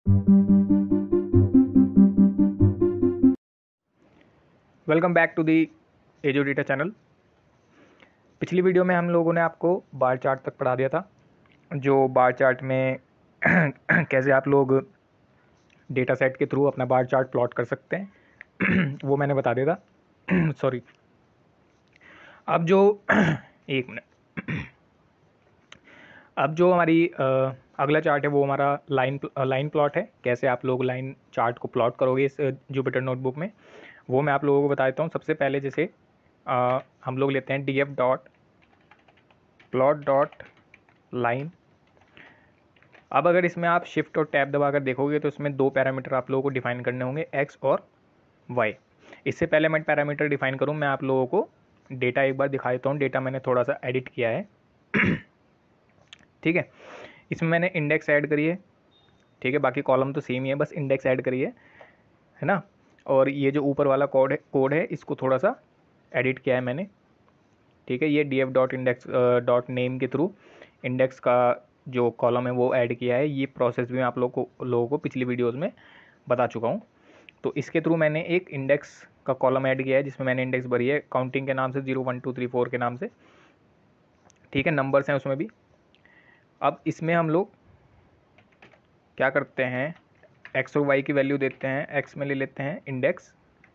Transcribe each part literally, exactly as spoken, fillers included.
Welcome back to the एजो data channel. पिछली video में हम लोगों ने आपको बार चार्ट तक पढ़ा दिया था। जो बार चार्ट में कैसे आप लोग डेटा सेट के थ्रू अपना बार चार्ट प्लॉट कर सकते हैं वो मैंने बता दिया था। सॉरी। अब जो एक मिनट अब जो हमारी अ, अगला चार्ट है वो हमारा लाइन लाइन प्लॉट है। कैसे आप लोग लाइन चार्ट को प्लॉट करोगे इस जुपिटर नोटबुक में, वो मैं आप लोगों को बता देता हूँ। सबसे पहले जैसे आ, हम लोग लेते हैं D F dot plot dot line. अब अगर इसमें आप शिफ्ट और टैब दबाकर देखोगे तो इसमें दो पैरामीटर आप लोगों को डिफाइन करने होंगे, एक्स और वाई। इससे पहले मैं पैरामीटर डिफाइन करूँ, मैं आप लोगों को डेटा एक बार दिखा देता हूँ। डेटा मैंने थोड़ा सा एडिट किया है। ठीक है, इसमें मैंने इंडेक्स ऐड करी है। ठीक है, बाकी कॉलम तो सेम ही है, बस इंडेक्स ऐड करी है है ना। और ये जो ऊपर वाला कोड है कोड है इसको थोड़ा सा एडिट किया है मैंने। ठीक है, ये D F dot index dot name के थ्रू इंडेक्स का जो कॉलम है वो ऐड किया है। ये प्रोसेस भी मैं आप लोगों को लोगों को पिछली वीडियोस में बता चुका हूँ। तो इसके थ्रू मैंने एक इंडेक्स का कॉलम ऐड किया है जिसमें मैंने इंडेक्स भरी है काउंटिंग के नाम से, zero one two three four के नाम से। ठीक है, नंबर्स हैं उसमें भी। अब इसमें हम लोग क्या करते हैं, एक्स और वाई की वैल्यू देते हैं। एक्स में ले लेते हैं इंडेक्स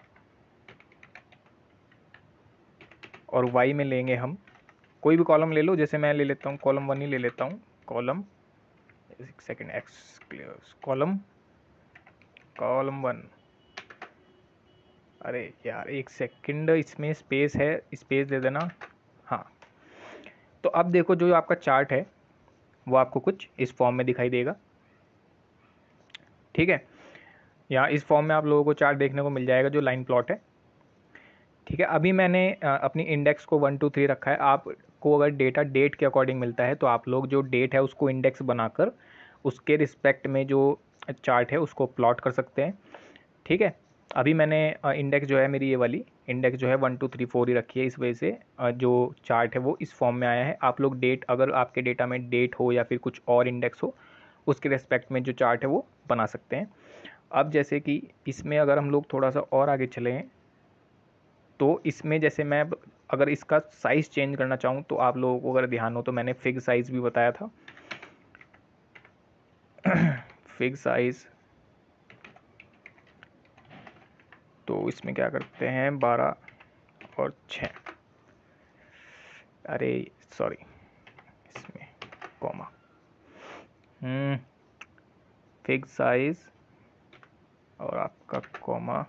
और वाई में लेंगे हम कोई भी कॉलम ले लो। जैसे मैं ले लेता हूँ कॉलम वन ही ले लेता हूँ। कॉलम एक second X column column one. अरे यार एक सेकंड, इसमें स्पेस है, स्पेस दे देना। हाँ, तो अब देखो जो आपका चार्ट है वो आपको कुछ इस फॉर्म में दिखाई देगा। ठीक है, यहाँ इस फॉर्म में आप लोगों को चार्ट देखने को मिल जाएगा जो लाइन प्लॉट है। ठीक है, अभी मैंने अपनी इंडेक्स को वन टू थ्री रखा है। आपको अगर डेटा डेट के अकॉर्डिंग मिलता है तो आप लोग जो डेट है उसको इंडेक्स बनाकर उसके रिस्पेक्ट में जो चार्ट है उसको प्लॉट कर सकते हैं। ठीक है, अभी मैंने इंडेक्स जो है मेरी ये वाली इंडेक्स जो है वन टू थ्री फोर ही रखी है। इस वजह से जो चार्ट है वो इस फॉर्म में आया है। आप लोग डेट, अगर आपके डेटा में डेट हो या फिर कुछ और इंडेक्स हो उसके रेस्पेक्ट में जो चार्ट है वो बना सकते हैं। अब जैसे कि इसमें अगर हम लोग थोड़ा सा और आगे चलें तो इसमें जैसे मैं अगर इसका साइज़ चेंज करना चाहूँ तो आप लोगों को अगर ध्यान हो तो मैंने फिग साइज़ भी बताया था। फिग साइज़ तो इसमें क्या करते हैं, बारह और छः, अरे सॉरी इसमें कॉमा, हम्म फिग साइज़ और आपका कॉमा।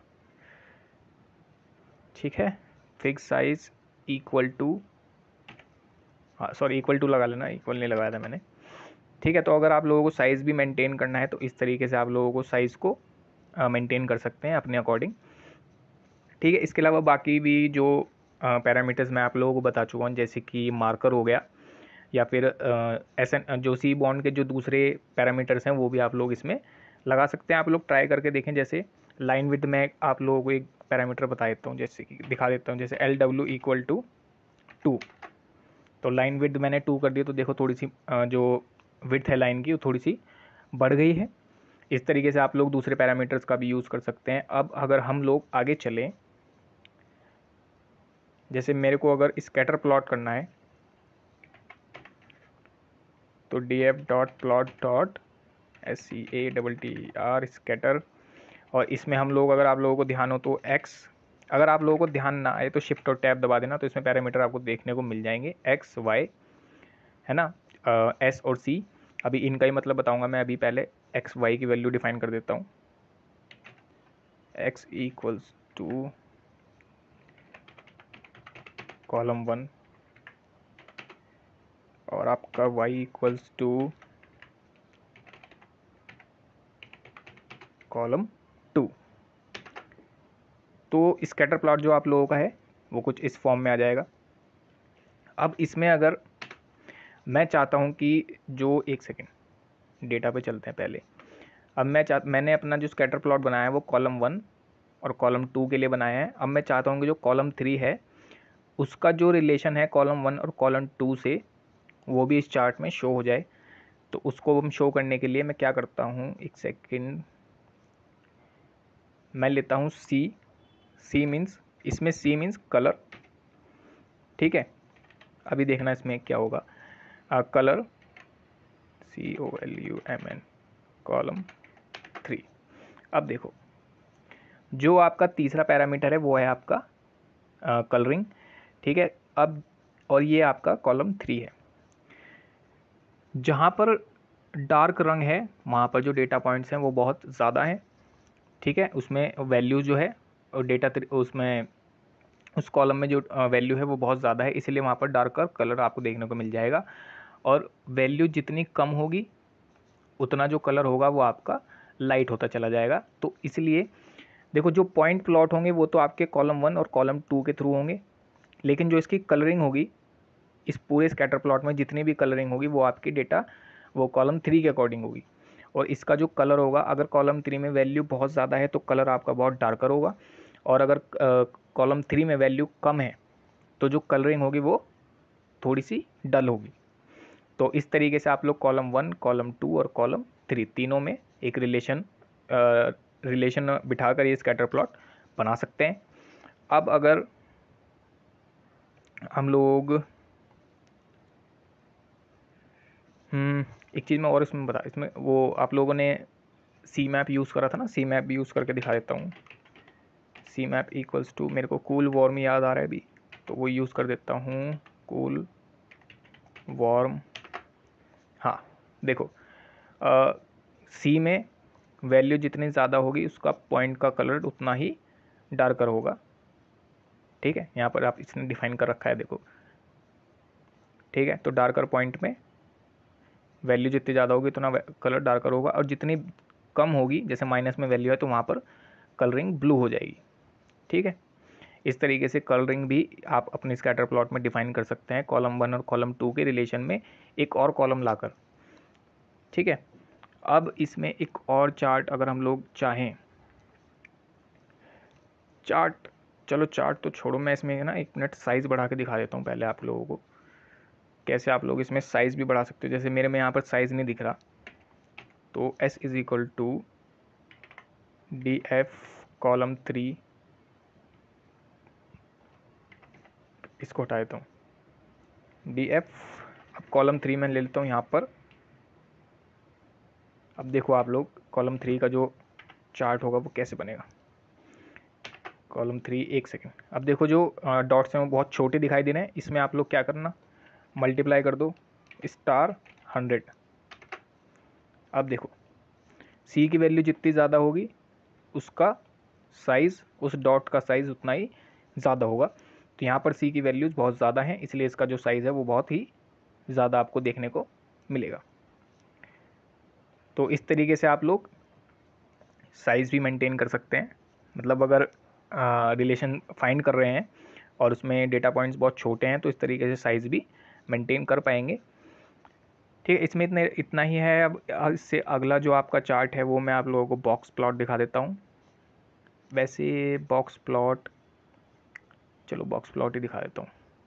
ठीक है, फिग साइज़ इक्वल टू, हाँ सॉरी इक्वल टू लगा लेना, इक्वल नहीं लगाया था मैंने। ठीक है, तो अगर आप लोगों को साइज़ भी मेंटेन करना है तो इस तरीके से आप लोगों को साइज़ को मेंटेन कर सकते हैं अपने अकॉर्डिंग। ठीक है, इसके अलावा बाकी भी जो पैरामीटर्स मैं आप लोगों को बता चुका हूँ, जैसे कि मार्कर हो गया या फिर एस एन जो सी बॉन्ड के जो दूसरे पैरामीटर्स हैं वो भी आप लोग इसमें लगा सकते हैं। आप लोग ट्राई करके देखें। जैसे लाइन विड्थ में आप लोगों को एक पैरामीटर बता देता हूँ, जैसे कि दिखा देता हूँ, जैसे L W equal to two. तो लाइन विड्थ मैंने टू कर दी तो देखो थोड़ी सी जो विड्थ है लाइन की वो थोड़ी सी बढ़ गई है। इस तरीके से आप लोग दूसरे पैरामीटर्स का भी यूज़ कर सकते हैं। अब अगर हम लोग आगे चलें, जैसे मेरे को अगर स्कैटर प्लॉट करना है तो D F dot plot dot S C A double T R scatter. और इसमें हम लोग, अगर आप लोगों को ध्यान हो तो एक्स, अगर आप लोगों को ध्यान ना आए तो शिफ्ट और टैब दबा देना, तो इसमें पैरामीटर आपको देखने को मिल जाएंगे, एक्स वाई है ना, एस और सी। अभी इनका ही मतलब बताऊंगा मैं। अभी पहले एक्स वाई की वैल्यू डिफाइन कर देता हूँ। X equals to column one और आपका y equals to column two. तो स्कैटर प्लॉट जो आप लोगों का है वो कुछ इस फॉर्म में आ जाएगा। अब इसमें अगर मैं चाहता हूँ कि जो, एक सेकेंड डेटा पे चलते हैं पहले। अब मैं चाह मैंने अपना जो स्कैटर प्लॉट बनाया है वो कॉलम वन और कॉलम टू के लिए बनाया है। अब मैं चाहता हूँ कि जो कॉलम थ्री है उसका जो रिलेशन है कॉलम वन और कॉलम टू से वो भी इस चार्ट में शो हो जाए। तो उसको हम शो करने के लिए मैं क्या करता हूँ, एक सेकेंड, मैं लेता हूँ सी, सी मीन्स, इसमें सी मीन्स कलर, ठीक है। अभी देखना इसमें क्या होगा, colour, C O L U M N, column three. अब देखो जो आपका तीसरा पैरामीटर है वो है आपका कलरिंग, ठीक है। अब और ये आपका कॉलम थ्री है। जहाँ पर डार्क रंग है वहाँ पर जो डेटा पॉइंट्स हैं वो बहुत ज़्यादा हैं, ठीक है। उसमें वैल्यू जो है और डेटा उसमें उस कॉलम में जो वैल्यू है वो बहुत ज़्यादा है, इसलिए वहाँ पर डार्कर कलर आपको देखने को मिल जाएगा। और वैल्यू जितनी कम होगी उतना जो कलर होगा वो आपका लाइट होता चला जाएगा। तो इसलिए देखो जो पॉइंट प्लॉट होंगे वो तो आपके कॉलम वन और कॉलम टू के थ्रू होंगे, लेकिन जो इसकी कलरिंग होगी इस पूरे स्कैटर प्लॉट में जितनी भी कलरिंग होगी वो आपकी डेटा वो कॉलम थ्री के अकॉर्डिंग होगी। और इसका जो कलर होगा, अगर कॉलम थ्री में वैल्यू बहुत ज़्यादा है तो कलर आपका बहुत डार्कर होगा, और अगर कॉलम थ्री में वैल्यू कम है तो जो कलरिंग होगी वो थोड़ी सी डल होगी। तो इस तरीके से आप लोग कॉलम वन, कॉलम टू और कॉलम थ्री तीनों में एक रिलेशन रिलेशन बिठाकर ये स्कैटर प्लॉट बना सकते हैं। अब अगर हम लोग हम्म एक चीज़ मैं और इसमें बता, इसमें वो आप लोगों ने सी मैप यूज़ करा था ना, सी मैप भी यूज़ करके दिखा देता हूँ। सी मैप इक्वल्स टू, मेरे को कूल वॉर्म याद आ रहा है अभी, तो वो यूज़ कर देता हूँ, कूल वॉर्म। हाँ देखो सी में वैल्यू जितनी ज़्यादा होगी उसका पॉइंट का कलर उतना ही डार्कर होगा, ठीक है। यहाँ पर आप इसने डिफाइन कर रखा है देखो, ठीक है। तो डार्कर पॉइंट में वैल्यू जितनी ज़्यादा होगी उतना कलर डार्कर होगा, और जितनी कम होगी, जैसे माइनस में वैल्यू है तो वहाँ पर कलरिंग ब्लू हो जाएगी, ठीक है। इस तरीके से कलरिंग भी आप अपने स्कैटर प्लॉट में डिफाइन कर सकते हैं कॉलम वन और कॉलम टू के रिलेशन में एक और कॉलम लाकर, ठीक है। अब इसमें एक और चार्ट अगर हम लोग चाहें, चार्ट, चलो चार्ट तो छोड़ो, मैं इसमें ना एक मिनट साइज़ बढ़ा के दिखा देता हूँ पहले आप लोगों को, कैसे आप लोग इसमें साइज़ भी बढ़ा सकते हो। जैसे मेरे में यहाँ पर साइज़ नहीं दिख रहा, तो s is equal to D F column three, इसको हटा देता हूँ, डी एफ। अब कॉलम थ्री में ले लेता हूँ यहाँ पर। अब देखो आप लोग कॉलम थ्री का जो चार्ट होगा वो कैसे बनेगा। कॉलम थ्री, एक सेकेंड, अब देखो जो डॉट्स हैं वो बहुत छोटे दिखाई दे रहे हैं, इसमें आप लोग क्या करना, मल्टीप्लाई कर दो स्टार हंड्रेड। अब देखो सी की वैल्यू जितनी ज़्यादा होगी उसका साइज़, उस डॉट का साइज़ उतना ही ज़्यादा होगा। तो यहाँ पर सी की वैल्यूज़ बहुत ज़्यादा हैं, इसलिए इसका जो साइज़ है वो बहुत ही ज़्यादा आपको देखने को मिलेगा। तो इस तरीके से आप लोग साइज़ भी मेंटेन कर सकते हैं। मतलब अगर रिलेशन फाइंड कर रहे हैं और उसमें डेटा पॉइंट्स बहुत छोटे हैं तो इस तरीके से साइज़ भी मेंटेन कर पाएंगे, ठीक है। इसमें इतने इतना ही है। अब इससे अगला जो आपका चार्ट है वो मैं आप लोगों को बॉक्स प्लॉट दिखा देता हूँ। वैसे बॉक्स प्लॉट, चलो बॉक्स प्लॉट ही दिखा देता हूँ।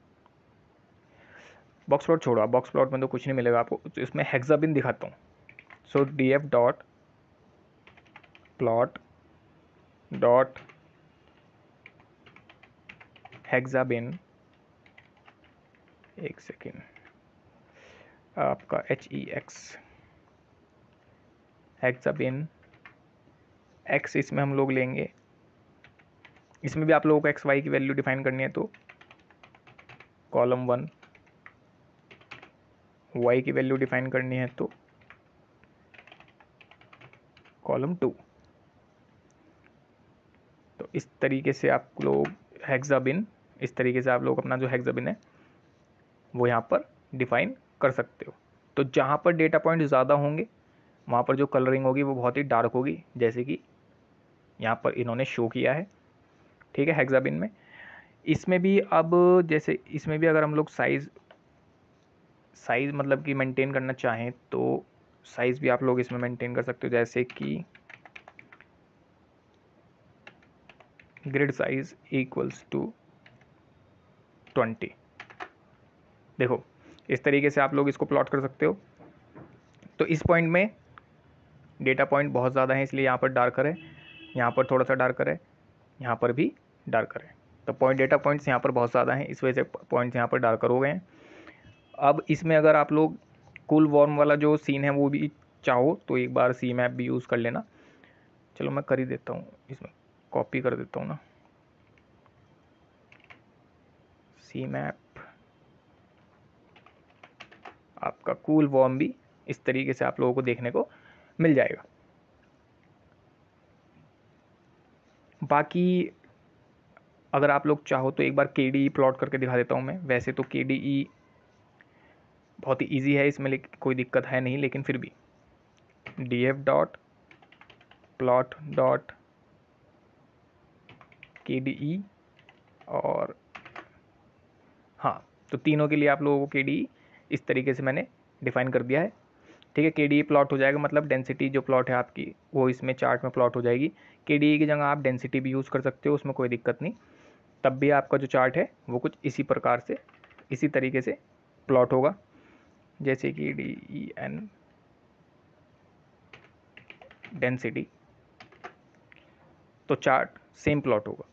बॉक्स प्लॉट छोड़ो, बॉक्स प्लॉट में तो कुछ नहीं मिलेगा आपको, तो इसमें हेक्साबिन दिखाता हूँ। So D F dot plot dot hexbin, एक सेकेंड, आपका H E X hexbin X, इसमें हम लोग लेंगे, इसमें भी आप लोगों को एक्स वाई की वैल्यू डिफाइन करनी है तो कॉलम वन, वाई की वैल्यू डिफाइन करनी है तो कॉलम टू। तो इस तरीके से आप लोग हेक्साबिन, इस तरीके से आप लोग अपना जो हेक्साबिन है वो यहाँ पर डिफाइन कर सकते हो। तो जहाँ पर डेटा पॉइंट ज़्यादा होंगे वहाँ पर जो कलरिंग होगी वो बहुत ही डार्क होगी, जैसे कि यहाँ पर इन्होंने शो किया है, ठीक है, हेक्साबिन में। इसमें भी अब जैसे इसमें भी अगर हम लोग साइज़ साइज़ मतलब कि मेंटेन करना चाहें तो साइज़ भी आप लोग इसमें मेंटेन कर सकते हो, जैसे कि grid size equals to twenty. देखो इस तरीके से आप लोग इसको प्लॉट कर सकते हो। तो इस पॉइंट में डेटा पॉइंट बहुत ज़्यादा है, इसलिए यहाँ पर डार्कर है, यहाँ पर थोड़ा सा डार्कर है, यहाँ पर भी डार्कर है। तो पॉइंट डेटा पॉइंट्स यहाँ पर बहुत ज़्यादा हैं, इस वजह से पॉइंट्स यहाँ पर डार्कर हो गए हैं। अब इसमें अगर आप लोग कूल वार्म वाला जो सीन है वो भी चाहो तो एक बार सी मैप भी यूज़ कर लेना। चलो मैं कर ही देता हूँ, इसमें कॉपी कर देता हूँ ना, सी मैप आपका कूल वार्म भी इस तरीके से आप लोगों को देखने को मिल जाएगा। बाकी अगर आप लोग चाहो तो एक बार के डी ई प्लॉट करके दिखा देता हूँ मैं। वैसे तो के डी ई बहुत ही ईजी है, इसमें लेकिन कोई दिक्कत है नहीं, लेकिन फिर भी D F dot plot dot K D E, और हाँ, तो तीनों के लिए आप लोगों को के डी ई इस तरीके से मैंने डिफाइन कर दिया है। ठीक है, के डी ई प्लॉट हो जाएगा, मतलब डेंसिटी जो प्लॉट है आपकी वो इसमें चार्ट में प्लॉट हो जाएगी। के डी ई की जगह आप डेंसिटी भी यूज़ कर सकते हो, उसमें कोई दिक्कत नहीं, तब भी आपका जो चार्ट है वो कुछ इसी प्रकार से इसी तरीके से प्लॉट होगा, जैसे कि डी ई एन डेंसिटी, तो चार्ट सेम प्लॉट होगा।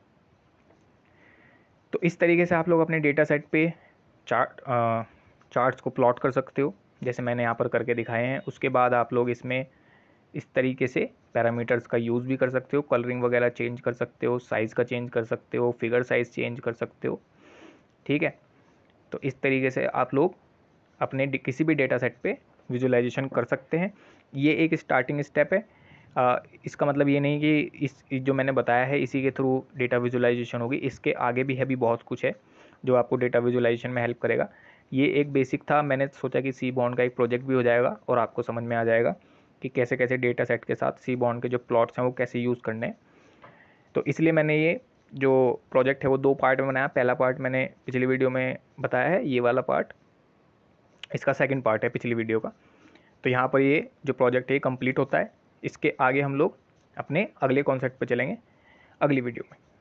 तो इस तरीके से आप लोग अपने डेटा सेट पे चार्ट चार्ट्स को प्लॉट कर सकते हो, जैसे मैंने यहाँ पर करके दिखाए हैं। उसके बाद आप लोग इसमें इस तरीके से पैरामीटर्स का यूज़ भी कर सकते हो, कलरिंग वगैरह चेंज कर सकते हो, साइज़ का चेंज कर सकते हो, फिगर साइज़ चेंज कर सकते हो। ठीक है, तो इस तरीके से आप लोग अपने किसी भी डेटा सेट पे विजुअलाइजेशन कर सकते हैं। ये एक स्टार्टिंग स्टेप है, आ, इसका मतलब ये नहीं कि इस जो मैंने बताया है इसी के थ्रू डेटा विजुअलाइजेशन होगी, इसके आगे भी है भी बहुत कुछ है जो आपको डेटा विजुअलाइजेशन में हेल्प करेगा। ये एक बेसिक था, मैंने सोचा कि सी बॉन्ड का एक प्रोजेक्ट भी हो जाएगा और आपको समझ में आ जाएगा कि कैसे कैसे डेटा सेट के साथ सी बॉन्ड के जो प्लॉट्स हैं वो कैसे यूज़ करने हैं। तो इसलिए मैंने ये जो प्रोजेक्ट है वो दो पार्ट में बनाया। पहला पार्ट मैंने पिछली वीडियो में बताया है, ये वाला पार्ट इसका सेकंड पार्ट है पिछली वीडियो का। तो यहाँ पर ये जो प्रोजेक्ट है कंप्लीट होता है। इसके आगे हम लोग अपने अगले कॉन्सेप्ट पे चलेंगे अगली वीडियो में।